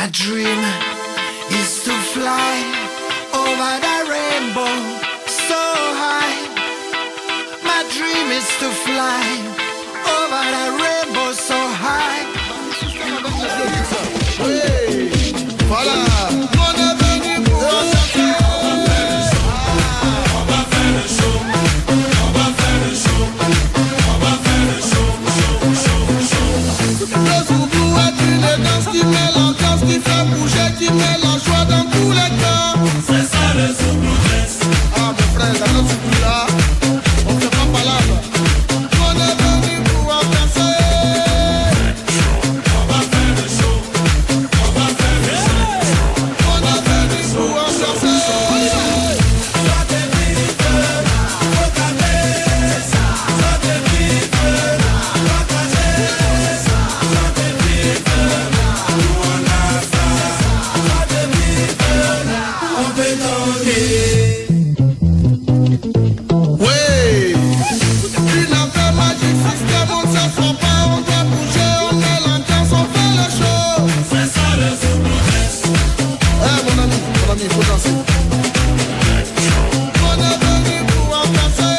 My dream is to fly over the rainbow so high. My dream is to fly over the rainbow so high. Hey, voilà. On est venu pour chanter. On va faire le show. On va faire le show. On va faire le show. Le zoubou est une danse qui met l'ambiance, qui fait bouger, qui met la joie dans tous les cœurs. C'est ça le zoubou dance. Ah mon frère, dans notre zoubou là, on fait pas palabre. On est venu pour danser. On va faire le show. On va faire le show. On est venu pour danser. Soit t'es vite, faut taper ça. Soit t'es vite, partager ça. Soit t'es vite, nous on a ça. Soit t'es vite, on peut donner. Oui, une affaire magique, système, on ne s'assoit pas, on doit bouger, on met l'ambiance, on fait le show. C'est ça le zoubou dance. Eh mon ami, il faut danser. On est venu pour danser.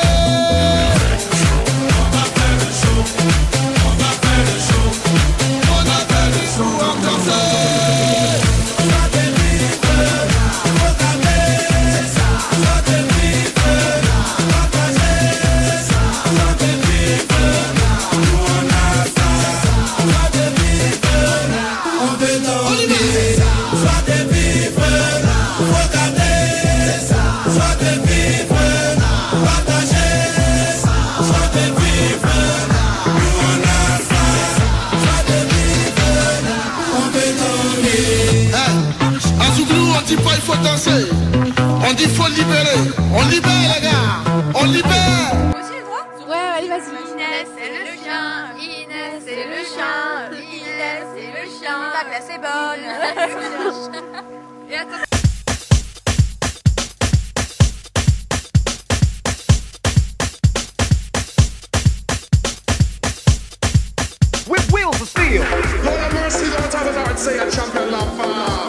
On va faire le show. On va faire le show. On a fait le show pour danser. Soit t'es vite, faut taper ça. Soit t'es vite, partager ça. Soit t'es vite, nous on a ça. Soit t'es vite, on peut donner. Soit t'es vite, faut taper ça. Soit t'es vite, partager ça. Soit t'es vite, nous on a ça. Soit t'es vite, on peut donner. À Zouglou, on dit pas il faut danser. On dit faut libérer. On libère les gars. On libère. Moi aussi, les droits? Ouais, allez, vas-y. Inès, c'est le chien. Inès, c'est le chien. Inès, c'est le chien. Ta glace est bonne. Et attends. With wheels of steel. Lord have mercy, don't have a heart, say a champion love.